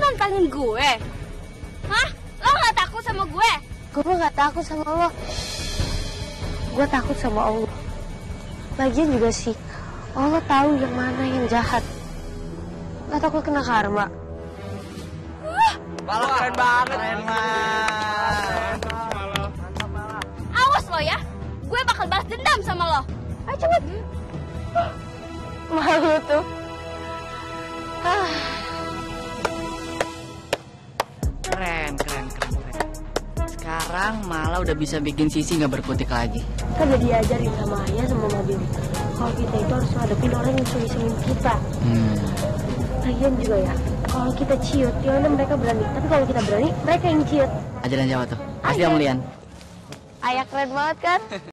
nantangin gue? Hah? Lo gak takut sama gue? Gue gak takut sama lo. Gue takut sama Allah. Lagian juga sih, Allah tahu yang mana yang jahat. Gak takut kena karma. Malah keren banget. Keren banget. Awas lo ya, gue bakal balas dendam sama lo. Ayo cepet. Malu tuh. Keren. Sekarang malah udah bisa bikin Sisi nggak berkutik lagi. Kan udah diajarin sama ayah sama mobil. Kalau kita itu harus hadapin orang yang iseng-isengin kita. Lagian juga ya, kalau kita ciut, ya udah mereka berani. Tapi kalau kita berani, mereka yang ciut. Ajaran Jawa tuh. Pasti Om Lian. Ayah keren banget kan?